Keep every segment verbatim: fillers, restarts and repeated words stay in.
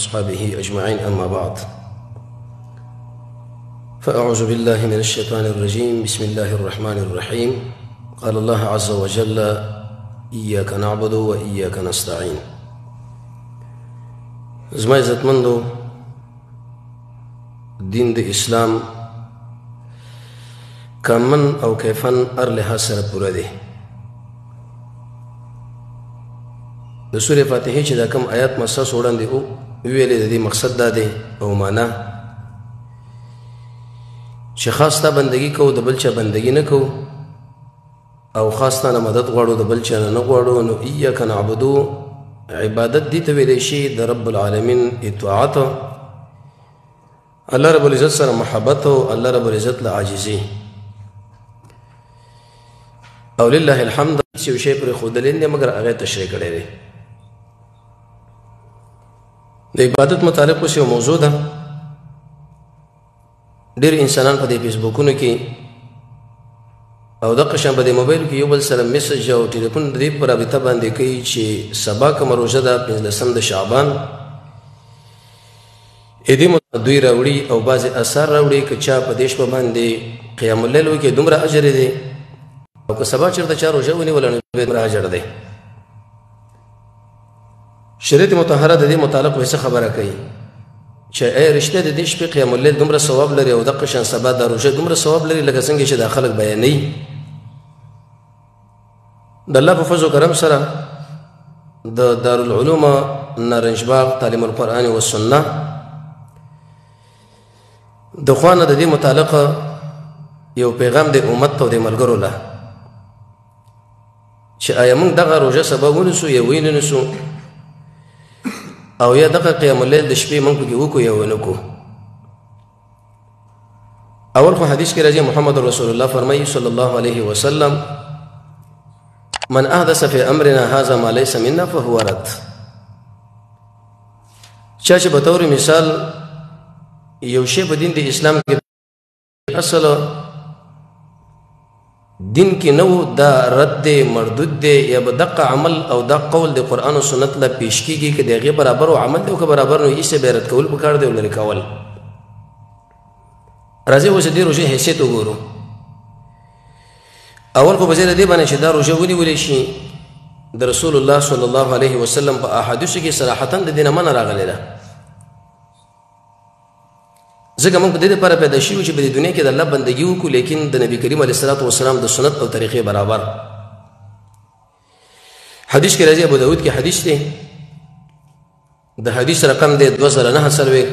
وأصحابه أجمعين، أما بعد، فأعوذ بالله من الشيطان الرجيم. بسم الله الرحمن الرحيم. قال الله عز وجل: إياك نعبد وإياك نستعين. زما عزتمندو، دین د اسلام کامن او کیفن ار لحاظ سره پوره دی. د سورې فاتحې چې دا کوم آیات مساس وړاندې ویلې د دې مقصد دا دی او معنا چې خاص تا بندگی کوو د بل چا بندگی نه کوو او خاص تا نه مدد غواړو د بل چا نه نه غواړو. نو ایاک نعبدو عبادت دي ته ویلی شي د رب العالمین اطاعت، الله رب العزت سره محبت او الله رب العزت له عاجزي او لله الحمد چې یو شی پر ښودلی دی مګر هغه تشریح کړی دی. د عبادت متعلق اوس یو موضوع ده. ډېر انسانان په دې فیسبوکونو کې او دغه شان په دې موبایل کې یو بل سره میسج او ټلیفون د دې په رابطه باندې کوي چې سبا کومه روژه ده پنځلسم د شعبان، ادې دوی راوړي او بعضې اثار راوړي که چا په دې شپه باندې قیام اللیل وکړي دومره اجر دی، او که سبا چېرته چا روژه ونیوله نو دومره اجر دی. شریعت مطهره د دې متعلق څه خبره کوي چې ای رښتیا د دې شپې قیام اللیل دومره ثواب لري او دغه شان سبا دا روژه دومره ثواب لري لکه څنګه چې دا خلک بیانوي. د الله په فضل و کرم سره د دارالعلوم نارنجباغ تعلیم القرآن والسنه د خوانه د دې متعلق یو پیغام د امت او د ملګرو له چې آیا موږ دغه روژه سبا ونیسو یا ونیسو او یا دغه قیام اللیل د شپې موږ پکې وکړو یا ونه کړو. اول خو حدیث کې راځي محمد رسول الله فرمایي صلی الله علیه وسلم: من احدث فی امرنا هذا ما ليس منا فهو رد. چا چې په طور مثال یو شی په دین د اسلام کې اصل دین کې نو دا رد دی، مردود دی، یا به دقه عمل او دا قول د قرآن و سنت له پیش کېږي که د هغې برابر و عمل دی او که برابر نو ایسې به رد کول پکار دی او لرې کول. راځئ اوس د دې روژې حیثیت وګورو. اول خو په ځای د دې باندې چې دا روژه ونیولی شي د رسول الله صلی الله علیه وسلم په احادیثو کې صراحتا د دې نه منع راغلی ده، ځکه موږ په دې لپاره پیدا شوي چې په دې دنیا کې د الله بندګي وکړو لیکن د نبي کریم علیه الصلاة والسلام د سنت او طریقې برابر. حدیث کې راځي ابو داود کې حدیث دی، د حدیث رقم دی دوه زره نهه څلوېښت.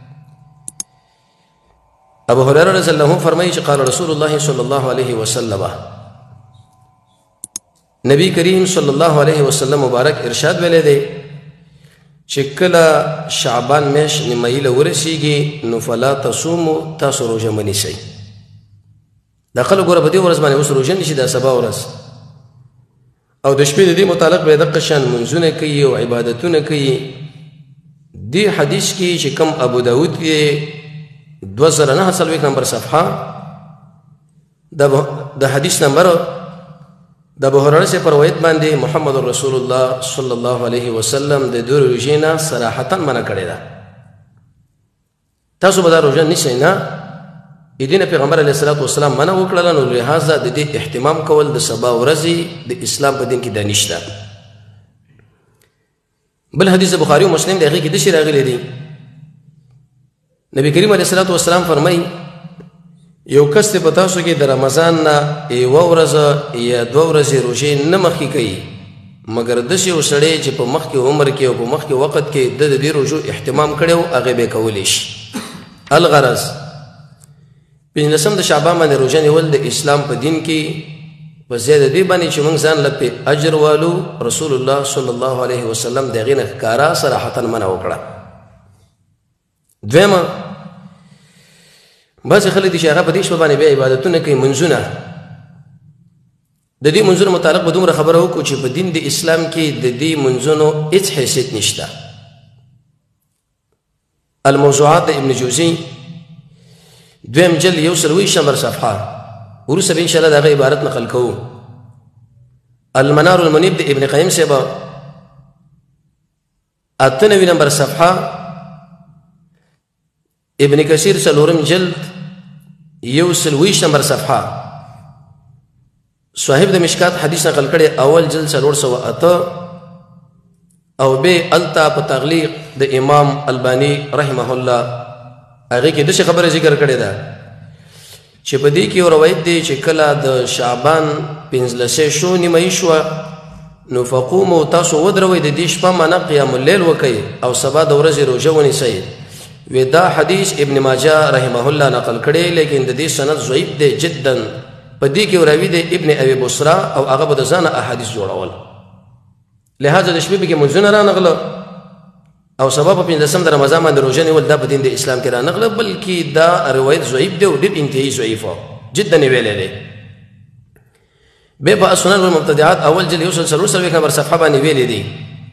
ابو هريره رضی الله عنه فرمایي چې قال رسول الله صلی الله علیه وسلم، نبی کریم صلی الله علیه وسلم مبارک ارشاد ویلی دی چې کله شعبان میاشت نیمایي له ورسیږي نو فلا تصومو، تاسو روژه مه نیسئ. دا خلک ګوره په دې ورځ باندې اوس روژه نیسي، دا سبا ورځ او د شپې د دې متعلق به یې دغه شان منځونه کوي او عبادتونه کوي. دې حدیث کې چې کوم ابو داود کې دوه زره نهه څلوېښت نمبر صفحه د حدیث نمبر د ابو هريره سے پر روایت باندې محمد رسول الله صلی الله علیه وسلم د دې روژې نه صراحتا منع کړې ده. تاسو به دا روژه نیسئ نه، دې نه پیغمبر علیه الصلاة والسلام منع وکړله، نو لہذا د دې اهتمام کول د سبا ورځې د اسلام په دین کې دا نشته. بل حدیث بخاري او مسلم د هغې کې داسې راغلی دی، نبی کریم علیه الصلاة والسلام فرمایي یو کس دی په تاسو کې د رمضان نه یوه ورځ یا دوه ورځې روژې نه مخکې کوي مګر داسې یو سړی چې په مخکې عمر کې او په مخکې وخت کې د د دې روژو اهتمام کړی و هغې به یې کولی شي. الغرض پنځلسم د شعبان باندې روژه نیول د اسلام په دین کې په ځای د دې باندې چې موږ ځان له پې اجر والو، رسول الله صلی الله علیه وسلم د هغې نه ښکاره صراحتا منع وکړه. دویمه بعضې خلک دي چې هغه په دې شپه باندې بیا عبادتونه کوي، منځونه. د دې منځونو متعلق به دومره خبره وکړو چې په دین د اسلام کې د دې منځونو هېڅ حیثیت نشته. الموضوعات د ابن جوزي دویم جلد یو سل اوویشت نمبر صفحه وروسته به انشاءالله د هغه عبارت نقل کوو. المنار المنیب د ابن قیم صاحب اته نوي نمبر صفحه ابن کثیر څلورم جلد یو سل ویشت نمبر صفحه صاحب د مشکات حدیث نقل کړي اول جلد څلور سوه اته او به التا په تغلیق د امام البانی رحمه الله هغه کې دغه خبره ذکر کړې ده چې په دې کې یو روایت دی چې کله د شعبان پنځلسې شو نیمه شو نو فقوموا تاسو ودروي د دې شپه معنی قیام الليل وکي او سبا د ورځې روزه ونیسئ ودا حدیث ابن ماجه رحمه الله نقل کړي لیکن د دې سند ضعیف دی جدا په دې کې راوي دی ابن ابي بصرا او هغه د ځانه احادیث جوړول لہذا د شپې کې منځونه را نغله او سبب په پنځم د رمضان باندې روزه نیول دا په دین د اسلام کې را نغله بلکې دا روایت ضعیف دی او ډېر انتهایی ضعیف جدا ویلې دی به په سنن المبتدعات اول جلد یو سل څلور څلوېښت نمبر صفحه باندې ویلې دي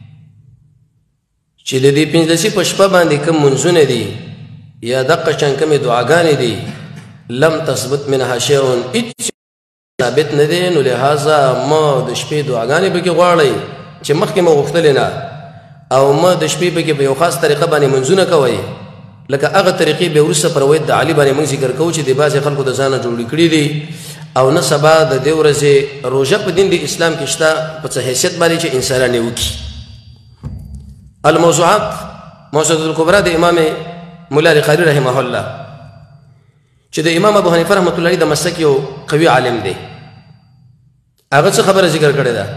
چې د دې پنځلسې په شپه باندې کوم منځونه دي یا دقه شان کومې دعاګانې دي لم تثبت منها شیء ثابت نه دي نو لهذا ما د شپې دعاګانې به کې غواړئ چې مخکې مو غوښتلې نه او ما د شپې به کې په یو خاص طریقه باندې منځونه کوئ لکه هغه طریقې به وروسته پر روایت د علي باندې موږ ذکر کوو چې د بعضې خلکو د ځانه جوړې کړي دي او نه سبا د دې ورځې روژه په دین د اسلام کې شته په څه حیثیت باندې چې انسانان یې وکړي الموضوعات موضوعات الکبرى د امام مولا القاري رحمه الله چې د امام ابو حنیفه رحمت الله علیه د مسلک یو قوي عالم دی هغه څه خبره ذکر کړې ده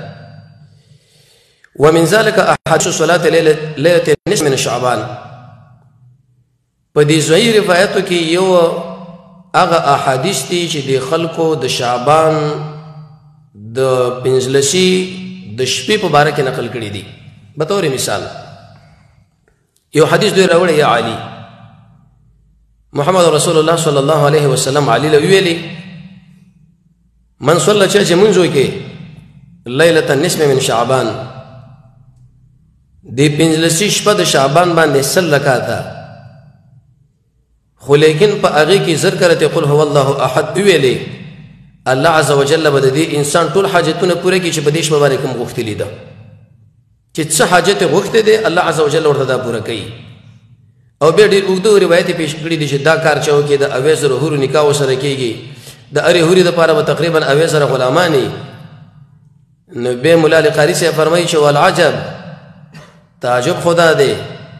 ومن ذلك احاديث صلاه ليله النصف من شعبان په دې ځای روایتو کې یو هغه احادیث دي چې د خلکو د شعبان د پنځلسي د شپې په باره کې نقل کړي دي به طور مثال یو حدیث دوی راوړی یا علي محمد رسول الله صلی الله علیه وسلم علي له ویلي من صلى چې منځو کې ليله النصف من شعبان دی پنځلسي شپه د شعبان باندې سل رکعاته خو لیکن په هغه کې ذکر ته قل هو الله احد ویلي الله عز وجل به د انسان ټول حاجتونه پوره کړي چې په دې شپه باندې کوم غوښتلی ده چې څه حاجت غوښته دي الله عز وجل ورته دا پوره کوي او به ډېر اوږده روایت پیش کړي دي چې دا کار چاو کې د اویس هورو نکاح سره کېږي د اری هوري د پاره تقریبا اویس سره غلامانی نو به مولا القاري سے فرمایي چې والعجب تعجب خدا دی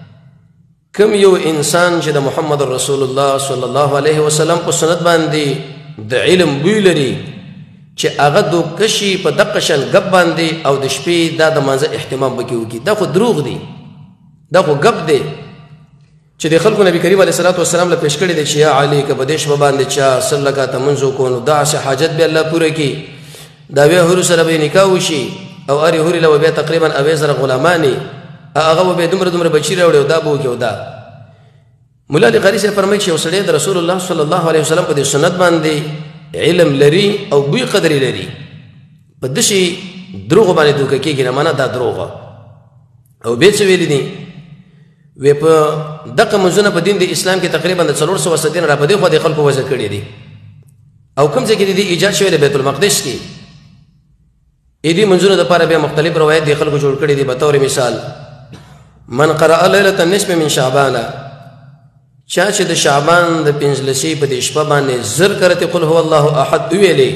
کم یو انسان چې د محمد رسول الله صلی الله علیه وسلم په سنت باندې د علم بوی لري چې هغه دو کشي په دقه شان غب باندې او د شپې دا د منځ اهتمام وکي وکي دا خو دروغ دی دا خو غب دی چې د خلکو نبی کریم علیه الصلاه والسلام له پیش کړی دی چې یا علی که بدیش باندې چا سلکا تمنځو کو نو دا سه حاجت به الله پوره کی دا وی هر سره به نکاح وشي او اری هر له به تقریبا اوی سره غلامانی هغه به دومره دومره بچی راوړي او دا بو کې او دا مولا القاري سے فرمایي چې وسړی د رسول الله صلی الله علیه وسلم په سنت باندې علم لري او بوی قدر لري په دشي دروغ باندې دوکه کېږي نه معنا دا دروغ او به څه ویل دي و په دغه منځونه په دین د اسلام کې تقریبا د څلور سوه ستین را په دې خو د خلکو وځ کړی دي او کوم ځای کې دي ایجاد شوی د بیت المقدس کې اې دې منځونه د لپاره به مختلف روایت د خلکو جوړ کړي دي به تور مثال من قرأ ليلة النصف من شعبان چا چې د شعبان د پنځلسي په دې شپه باندې زر کرته قل هو الله احد ویلې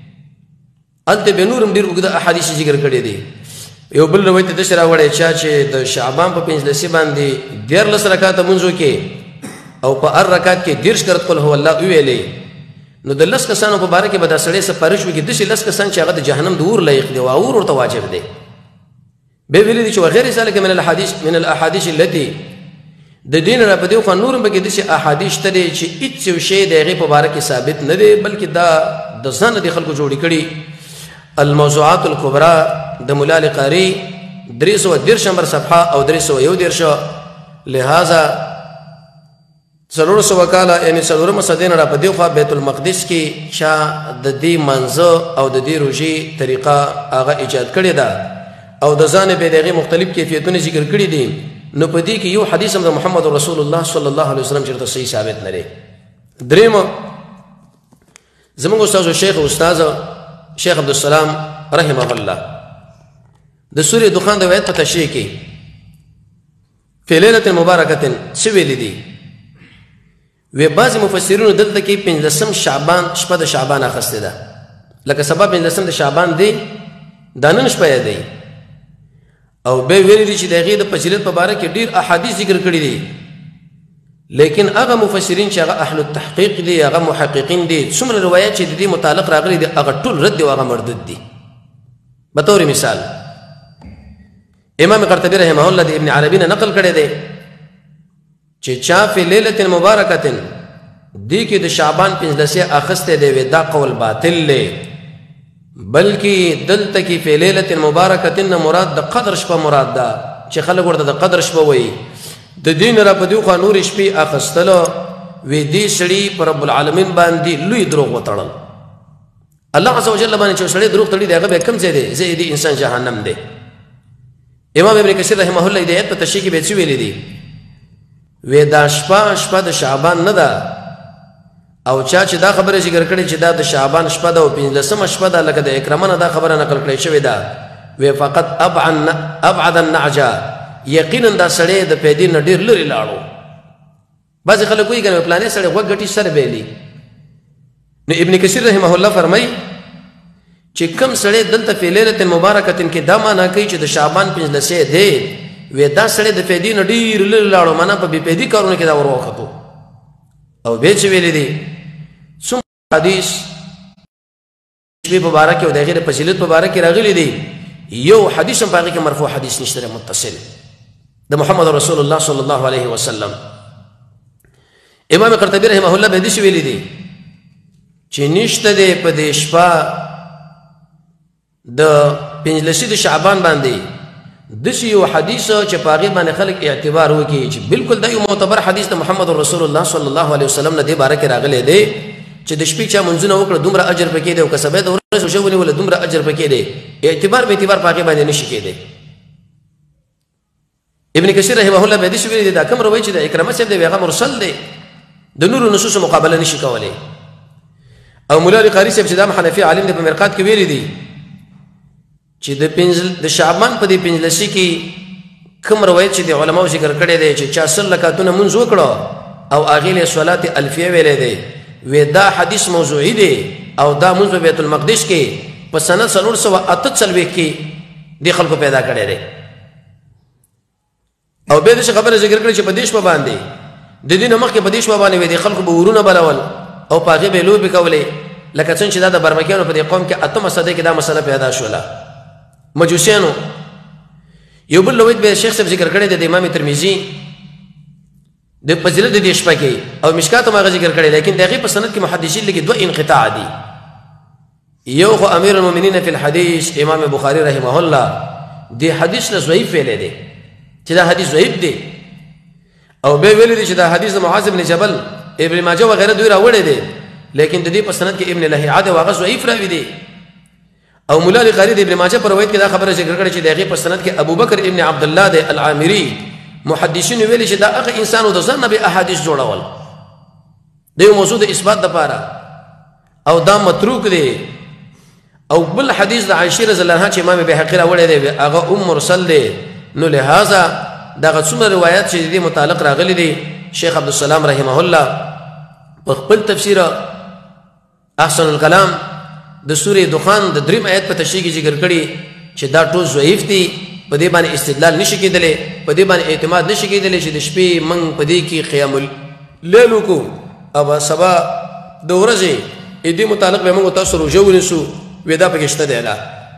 الته به نورم ډیر وګړه احادیث ذکر کړي دي یو بل روایت د شرا وړي چا چې د شعبان په پنځلسي باندې ډیر لس رکعات منځو کې او په ار رکعات کې ډیر کرته قل هو الله ویلې نو د لس کسانو په باره کې به دا سړی سپارښت وکړي د لس کسان چې هغه د جهنم د اور لایق دی او اور ورته واجب دی به ویل دي چې وغیر ذلك من الاحاديث من الاحاديث التي د دین را په دې خو نورم به کې د احادیث ته چې هیڅ شی د هغه په باره کې ثابت نه دی بلکې دا د ځان د خلکو جوړی کړي الموضوعات الكبرى د مولا القاري درې سوه دېرش نمبر صفحه او درې سوه یو دېرش لہذا څلور سوه کاله یعنې څلورمه صدۍ نه را په دې خوا بیت المقدس کې چا د دې منځه او د دې روژې طریقه هغه ایجاد کړې ده او د ځان به دغه مختلف کیفیتونه ذکر کړي دي نو په دې کې یو حدیث هم د محمد رسول الله صلی الله علیه وسلم چیرته صحیح ثابت نه دی دریم زموږ استاد شیخ استاد شیخ عبدالسلام رحمه الله د سورې دخان د آیت په تشریح کې فی لیلة مبارکة څه ویلي دي وی بعضې مفسرینو دلته کې پنځلسم شعبان شپه د شعبان اخیستې ده لکه سبا پنځلسم د شعبان دی دا نن شپه یې دی او بیا ویلي دي چې د هغې د فضیلت په باره کې ډېر احادیث ذکر کړي دي لیکن هغه مفسرین چې هغه اهل التحقیق دي هغه محققین دي څومره روایات چې د دې متعلق راغلي دي هغه ټول رد دي او هغه مردود دي بطور مثال امام قرطبي رحمه الله د ابن عربي نه نقل کړی دی چې چا فی لیلة مبارکة دی کې د شعبان پنځلسې اخیستی دی وی دا قول باطل دی بلکې دلته کې فی لیلة مبارکة نه مراد د قدر شپه مراد ده چې خلک ورته د قدر شپه وایي د دین را په دې خوا نورې شپې اخیستلو وی دې سړي په رب العالمین باندې لوی دروغ وتړل الله عز وجل باندې چې سړی دروغ تړي دی هغه به کوم ځای دی ځای دی انسان جهنم دی امام ابن کثیر رحمه الله د آیت په تشریح کې به څه ویلي دي وی دا شپه شپه د شعبان نه ده او چا چې دا خبره ذکر کړې چې دا د شعبان شپه ده او پنځلسمه شپه ده لکه د اکرمه نه دا خبره نقل کړې شوې ده وی فقط ابعد النعجه یقینا دا سړی د پیدې نه ډېر لرې لاړو بعضې خلک وایي که نه پلانې سړی غوږ ګټي سر بیلي نو ابن کثیر رحمه الله فرمایي چې کوم سړی دلته فی لیلة مبارکة کې دا معنا کوي چې د شعبان پنځلسې دی وی دا سړی د پیدې نه ډېر لرې لاړو معنا په بې پیدي کارونو کې دا ور وختو او بیا چې ویلي دي څومره حدیث شپې په باره کې او د هغې د فضیلت په باره کې راغلي دي یو حدیث هم په هغې کې مرفوع حدیث نشته دی متصل د محمد رسول الله صلی الله علیه وسلم امام قرطبي رحمه الله به داسې ویلي دي چې نشته دی په دې شپه د پنځلسې د شعبان باندې داسې یو حدیث چې په هغې باندې خلک اعتبار وکړي چې بالکل دا یو معتبر حدیث د محمد رسول الله صلی الله علیه وسلم نه دې باره کې راغلی دی چې د شپې چا منځونه وکړه دومره اجر پکې دی او که سبا د ورځې روژه ونیوله دومره اجر پکې دی اعتبار به اعتبار په هغې باندې نشي کېدی ابن کثیر رحمه الله به داسې ویلي دی دا کوم روایت چې د اکرمه صاحب دی هغه مرسل دی د نورو نصوصو مقابله نشي کولی او مولا علي قاري صاحب چې دا حنفي عالم دی په مرقات کې ویلي دي چې د پنځل د شعبان په دې پنځلسې کې کوم روایت چې د علماو ذکر کړی دی چې چا سل رکعتونه مونځ وکړه او هغې له صلات الفیه ویلی دی وی دا حدیث موضوعي دی او دا مونځ په بیت المقدس کې په سنه څلور سوه اته څلوېښت کې دې خلکو پیدا کړی دی او بیا داسې خبره ذکر کړې چې په دې شپه باندې د دې نه مخکې په دې شپه باندې وی د خلکو به ورونه بلول او په هغې به یې لوبې کولې لکه څنګه چې دا د برمکیانو په دې قوم کې اتمه صدۍ کې دا مسله پیدا شوله مجوسیانو یو بل روایت به شیخ صاحب ذکر کړی دی د امام ترمذي د فضیلت د دې شپه کې او مشکات هم هغه ذکر کړی لیکن د هغې په سند کې محدثین لکې دوه انقطاع دي یو خو امیر المؤمنین فی الحدیث امام بخاري رحمه الله دې حدیث له ضعیف ویلی دی چې دا حدیث ضعیف دی او بیا ویلی دی چې دا حدیث د معاذ بن جبل ابن ماجه وغیره دوی راوړی دی لیکن د دې په سند کې ابن لهیعه دی او هغه ضعیف راوي دی او مولا علي قاري د ابن ماجه په روایت کې دا خبره ذکر کړې چې د هغې په سند کې ابوبکر ابن عبدالله دی العامري محدثینو ویلي چې دا هغه انسان و د ځان نه به احادیث جوړول د یو موضوع د اثبات دپاره او دا متروک دی او بل حدیث د عایشې رضی الله عنها چې امام بهقي راوړی دی هغه ام مرسل دی نو لهذا دغه څومره روایات چې د دې متعلق راغلي دي شیخ عبدالسلام رحمه الله په خپل تفسیر احسن الکلام د سورې دخان د دریم آیت په تشریح کې ذکر کړي چې دا ټول ضعیف دي په دې باندې استدلال نشي کېدلی په دې باندې اعتماد نشي کېدلی چې د شپې موږ په دې کې قیام اللیل وکړو او سبا د ورځې دې متعلق به موږ تاسو روژه ونیسو وی دا پکې شته دی لا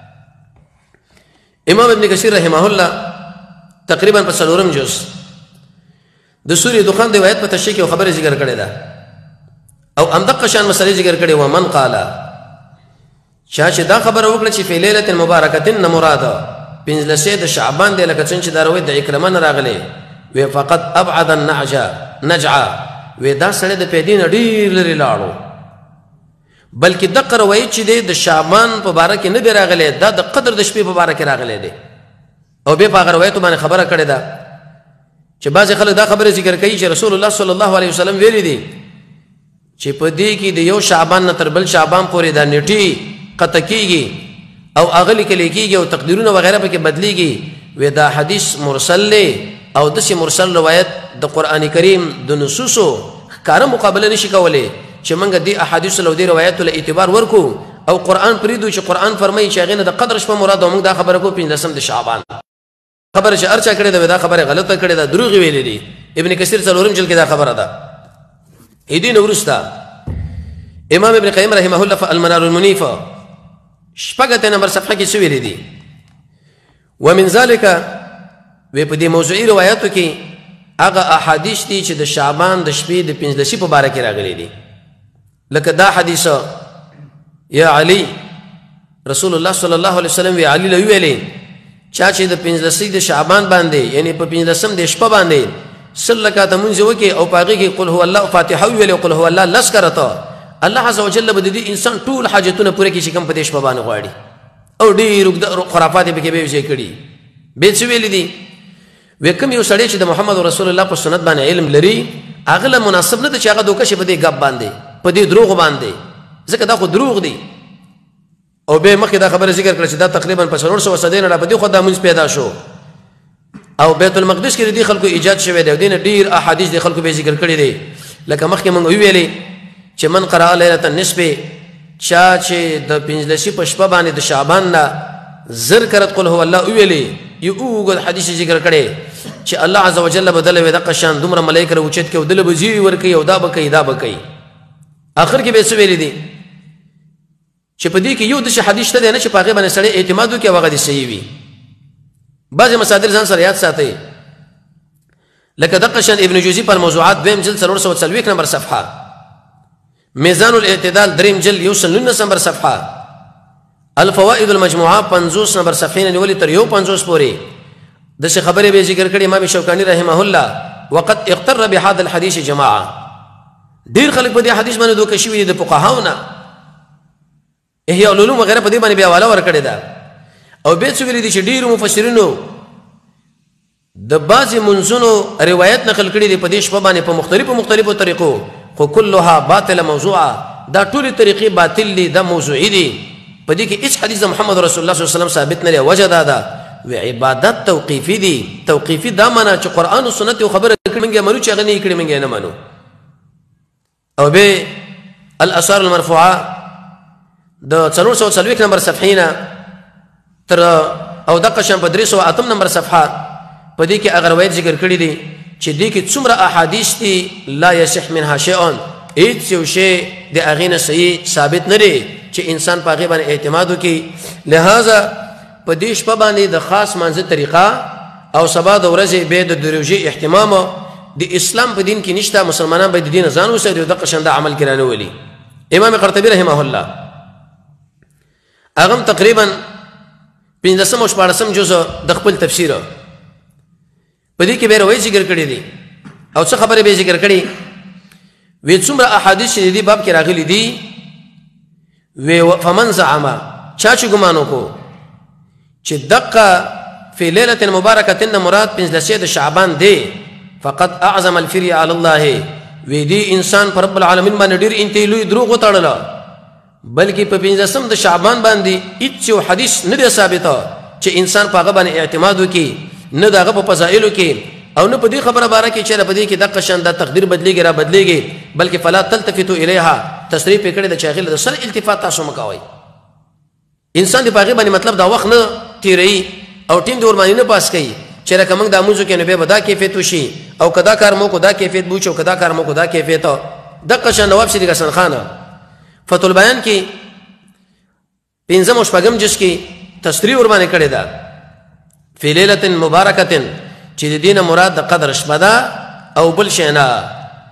امام ابن کثیر رحمه الله تقریبا په څلورم جز د سورې دخان د آیت په تشریح کې یو خبره ذکر کړې ده او همدغه شان مسلې ذکر کړې ومن قال چا چې دا خبره وکړه چې فی لیلة مبارکة نه مراده پنځلسې د شعبان دی لکه څنګه چې دا روایت د اکرمه نه راغلی وی فقط ابعد النعجه نجعه وی دا سړی د پیدې نه ډېر لرې لاړو بلکې دغه روایت چې دی د شعبان په باره کې نه دی راغلی دا د قدر د شپې په باره کې راغلی دی او بیا په هغه روایتو باندې خبره کړې ده چې بعضې خلک دا خبره ذکر کوي چې رسول الله صلی الله علیه وسلم ویلي دي چې په دې کې د یو شعبان نه تر بل شعبان پورې دا نیټې قطع کېږي او هغه لیکلی کېږي او تقدیرونه وغیره پکې بدلیږي وی دا حدیث مرسل دی او داسې مرسل روایت د قرآن کریم د نصوصو ښکاره مقابله نشي کولی چې موږ دې احادیثو له دې روایاتو له اعتبار ورکو او قرآن پرېږدو چې قرآن فرمایي چې هغې نه د قدر شپه مراد او موږ دا خبره کوو پنځلسم د شعبان خبره چې هر چا کړې ده دا خبره غلطه کړې ده دروغ ویلې دي ابن کثیر څلورم جلد کې دا خبره ده دې نه وروسته امام ابن قیم رحمه الله په المنار المنیف شپږ اتیا نمبر صفحه کې څه ویلي دي ومن ذلك وی په دې موضوعي روایاتو کې هغه احادیث دي چې د شعبان د شپې د پنځلسي په باره کې راغلي دي لکه دا حدیث یا علی رسول الله صلی الله علیه وسلم وی علی له ویلې چا چې د پنځلسي د شعبان باندې یعنی په پنځلسم د شپه باندې سل رکعاته مونځ وکړي او په هغې کې قل هو الله فاتحه ویلې او قل هو الله لس کرته الله عز وجل به د دې انسان ټول حاجتونه پوره کړي چې کوم په دې شپه باندې غواړي او ډېر خرافات یې پکې به یې کړي بیا څه ویلي دي وی کوم یو سړی چې د محمد رسول الله په سنت باندې علم لري هغه له مناسب نه ده چې هغه دوکه شي په دې ګپ باندې په دې دروغ باندې ځکه دا خو دروغ دي او به مخکې دا خبره ذکر کړه چې دا تقریبا په څلور سوه صدۍ نه را په دې خوا دا مونځ پیدا شو او بیت المقدس کې د دې خلکو ایجاد شوی دی او دې نه ډېر احادیث د خلکو به ذکر کړي دي لکه مخکې موږ وویلې چې من قرأ لیلة النصف چا چې د پنځلسي په شپه باندې د شعبان نه زر کرت قل هو الله ویلې یو اوږد حدیث ذکر کړی چې الله عز وجل به دله وی دقه شان دومره ملایکه راوچت کړي او دله به زیری ورکوي او دا به کوي دا به کوي آخر کې به څه ویلي دي چې په دې کې یو داسې حدیث شته دی نه چې په هغې باندې سړی اعتماد وکړي او هغه دې صحیح وي بعضې مصادر ځان سره یاد ساتئ لکه دقه شان ابن جوزي په الموضوعات دویم جلد څلور سوه څلوېښت نمبر صفحه میزان الاعتدال دریم جلد یو سل نولس نمبر صفحه الفوائد المجموعه پنځوس نمبر صفحې نه نیولې تر یو پنځوس پورې داسې خبرې به ذکر کړي امام شوکاني رحمه الله وقد اغتر بهذا الحديث جماعه ډېر خلک په دې حدیث باندې دوکه شوي دي د فقهاو نه احیاء العلوم وغیره په دې باندې بیا حواله ورکړې ده او بیا څه ویلي دي چې ډېرو مفسرینو د بعضې منځونو روایت نقل کړي دي په دې شپه باندې په مختلفو مختلفو طریقو خو کلها باطله موضوعه دا ټولې طریقې باطل دي دا موضوعي دي په دې کې هیڅ حدیث د محمد رسول الله صلی الله علیه وسلم ثابت نه دی وجه دا ده و عبادت توقیفي دي توقیفي دا معنا چې قرآن او سنت یو خبره کړې موږ یې منو چې هغه نه یې کړې موږ یې نه منو او به الاثار المرفوعه د څلور سوه څلوېښت نمبر صفحې نه تر او دقه شان په درې سوه اتم نمبر صفحه په دې کې هغه روایت ذکر کړي دي چې دې کې څومره احادیث دي لا یصح منها شیء هیڅ یو شی د هغې نه صحیح ثابت نه دی چې انسان په هغې باندې اعتماد وکړي لہذا په دې شپه باندې د خاص مانځه طریقه او سبا د ورځې بیا د روژې اهتمام د اسلام په دین کې نشته مسلمانان باید د دې نه ځان وساتي او دقه شان دا عمل کې رانولي امام قرطبي رحمه الله هغه هم تقریبا پنځلسم او شپاړسم جزء د خپل تفسیر په دې کې به روایت ذکر کړي دي او څه خبرې به ذکر کړي وی څومره احادیث چې دې باب کې راغلي دي وی فمن زعم چا چې ګمان وکړو چې دقه فی لیلة مبارکة مراد پنځلسي د شعبان دی فقط اعظم الفری علی الله وی دی انسان پر رب العالمین باندې ډېر انتهایی لوی دروغ وتړله بلکې په پنځلسم د شعبان باندې هیڅ یو حدیث نه دی ثابته چې انسان په هغه باندې اعتماد وکړي نه د هغه په فضایلو کې او نه په دې خبره باره کې چې په دې کې دقه شان دا تقدیر بدلیږي را بدلیږي بلکې فلا تلتفتو الیها تصریح یې کړې ده چې هغې له سر التفات تاسو مه کوئ انسان د په هغې باندې مطلب دا وخت نه تیروي او ټیم د ورباندې نه پاس کوي چې لکه موږ دا لمونځ وکړو نو بیا به دا کیفیت وشي او که دا کار مو کو دا کیفیت به وشي او که دا کار مو کو دا کیفیت دقه شان نواب شریف حسن خانه فتح البیان کې پنځم او شپږم جز کې تصریح ورباندې کړې ده فی لیلة مبارکة چې د دې نه مراد د قدر شپه ده او بل شی نه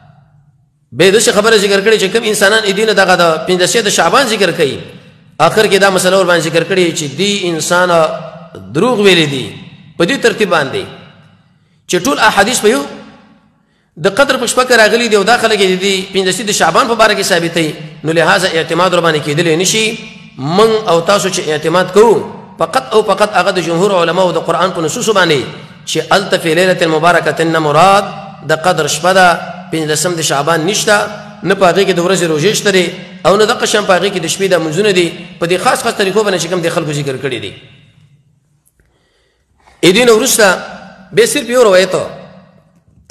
به داسې خبره ذکر کړې چې کوم انسانان دې نه دغه د پنځلسي د شعبان ذکر کوي آخر کې دا مسله ورباندې ذکر کړې چې دې انسان دروغ ویلي دي په دې ترتیب باندې چې ټول احادیث په یو د قدر په شپه کې راغلي دي او دا خلک یې د پنځلسي د شعبان په باره کې ثابتوي نو لهذا اعتماد ورباندې کېدلی نه شي من او تاسو چې اعتماد کوو فقط او فقط هغه د جمهور علماو د قرآن په نصوصو باندې چې هلته فی لیلة مبارکة نه مراد د قدر شپه ده پنځلسم د شعبان نشته نه په هغې کې د ورځې روژې شته دی او نه دقه شان په هغې کې د شپې دا منځونه دي په دې خاص خاص طریقو باندې چې کوم د خلکو ذکر کړي دي دې نه وروسته بیا صرف یو روایت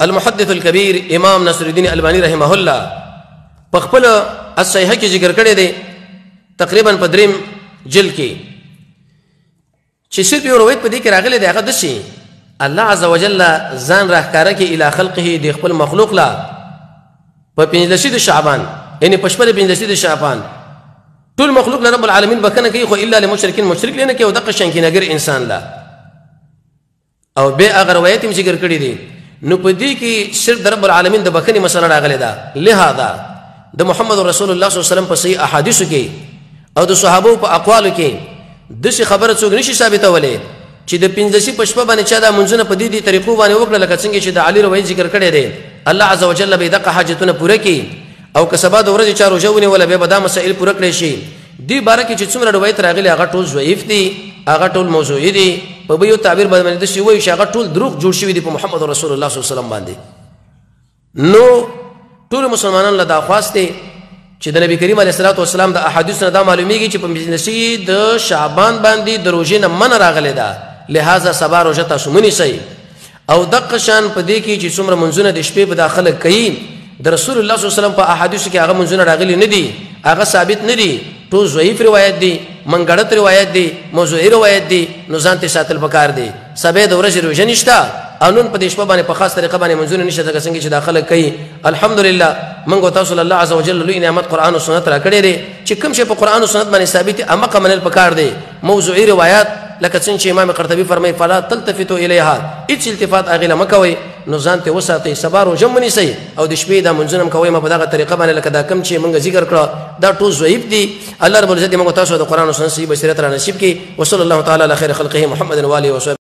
المحدث الكبير امام نصر الدین البانی رحمه الله په خپل الصحیح کې ذکر کړی دی تقریبا په دریم جلد کې چې صرف یو روایت په دې کې راغلی دی هغه داسې الله عز وجل ځان راښکاره کې الی خلقه د خپل مخلوق لا په پنځلسي د شعبان یعنی په شپه د پنځلسي د شعبان ټول مخلوق رب العالمین بکنه کوي خو الا لمشرکین مشرک لنه کې او دغه شان کې نګر انسان لا او به هغه روایت هم ذکر کړی دی نو په دې کې صرف رب العالمین د بکنې مسله راغلی ده لہذا د محمد رسول الله صلی الله علیه وسلم په صحیح احادیث کې او د صحابه په اقوالو کې د خبره څوک نشي ثابتولې چې د پنځلسي په شپه باندې چا د منځونه په دې دي طریقو باندې وکړه لکه څنګه چې د علي روایت ذکر کړی دی الله عز وجل به دغه حاجتونه پوره کړي او که سبا د ورځې چا روژه ونیوله بیا به دا مسایل پوره کړی شي دې باره کې چې څومره روایت راغلي هغه ټول ضعیف دي هغه ټول موضوعي دي په به یو تعبیر باندې داسې وایي چې هغه ټول دروغ جوړ شوي دي په محمد رسول الله صلی الله علیه وسلم باندې نو ټول مسلمانانو له دا خواست دی چې د نبی کریم علیه الصلاة والسلام د احادیثو نه دا معلومیږي چې په پنځلسي د شعبان باندې د روژې نه منع راغلی ده لہذا سبا روژه تاسو ونیسئ او دغه شان په دې کې چې څومره منځونه د شپې په داخله کوي د رسول الله صلی الله علیه وسلم په احادیثو کې هغه منځونه راغلي نه دي هغه ثابت نه دي ټول ضعیف روایت دي منګړت روایت دي موضوعي روایت دي نو ځان ته ساتل پکار دي سبا د ورځې روژه نشته او نن په دې شپه باندې په خاص طریقه باندې منځونه نشته ځکه څنګه چې داخله کوي الحمدلله موږ تاسو الله عز وجل لوی نعمت قرآن او سنت را کړی دی چې کوم شی په قرآن او سنت باندې ثابت امه منل پکار دي موضوعي روایت لکه څنګه چې امام قرطبي فرمایي فلا تلتفتوا الیها هیڅ التفات اغله مکوي نو ځان ته وساتئ سبا روژه ونیسئ او د شپې دا منځونه کوي ما په دغه طریقه باندې لکه دا کوم چې موږ ذکر کړو دا ټول ضعیف دي الله رب العزت موږ تاسو د قرآن او سنت صحیح بصیرت را نصیب کړي وصلی الله تعالی علی خیر خلقه محمد و علیه و